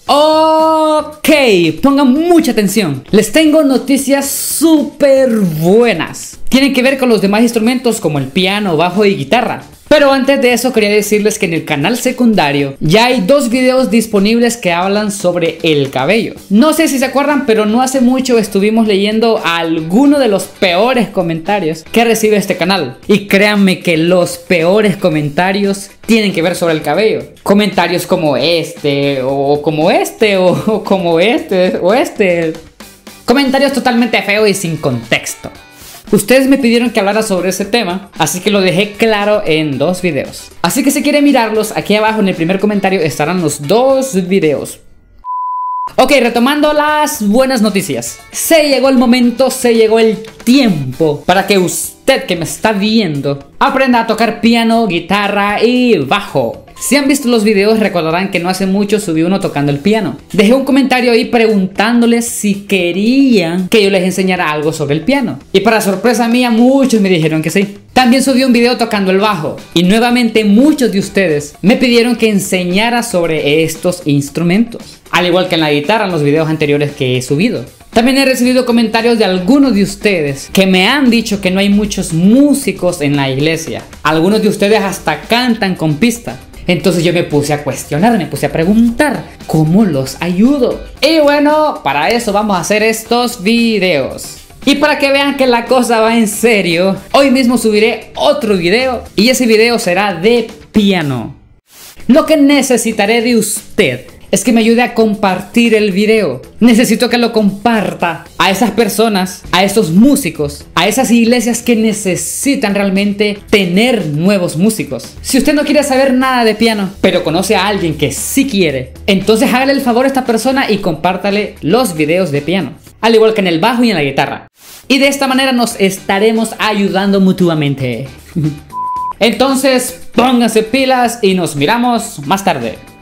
Ok, pongan mucha atención. Les tengo noticias súper buenas. Tienen que ver con los demás instrumentos como el piano, bajo y guitarra. Pero antes de eso quería decirles que en el canal secundario ya hay 2 videos disponibles que hablan sobre el cabello. No sé si se acuerdan, pero no hace mucho estuvimos leyendo algunos de los peores comentarios que recibe este canal. Y créanme que los peores comentarios tienen que ver sobre el cabello. Comentarios como este, o como este, o como este, o este. Comentarios totalmente feos y sin contexto. Ustedes me pidieron que hablara sobre ese tema, así que lo dejé claro en 2 videos. Así que si quieren mirarlos, aquí abajo en el primer comentario estarán los 2 videos. Ok, retomando las buenas noticias. Se llegó el momento, se llegó el tiempo para que usted que me está viendo aprenda a tocar piano, guitarra y bajo. Si han visto los videos recordarán que no hace mucho subí uno tocando el piano. Dejé un comentario ahí preguntándoles si querían que yo les enseñara algo sobre el piano. Y para sorpresa mía muchos me dijeron que sí. También subí un video tocando el bajo. Y nuevamente muchos de ustedes me pidieron que enseñara sobre estos instrumentos. Al igual que en la guitarra en los videos anteriores que he subido. También he recibido comentarios de algunos de ustedes que me han dicho que no hay muchos músicos en la iglesia. Algunos de ustedes hasta cantan con pista. Entonces yo me puse a cuestionar, me puse a preguntar ¿cómo los ayudo? Y bueno, para eso vamos a hacer estos videos. Y para que vean que la cosa va en serio, hoy mismo subiré otro video y ese video será de piano. Lo que necesitaré de usted es que me ayude a compartir el video. Necesito que lo comparta a esas personas, a esos músicos, a esas iglesias que necesitan realmente tener nuevos músicos. Si usted no quiere saber nada de piano, pero conoce a alguien que sí quiere, entonces hágale el favor a esta persona y compártale los videos de piano. Al igual que en el bajo y en la guitarra. Y de esta manera nos estaremos ayudando mutuamente. Entonces, pónganse pilas y nos miramos más tarde.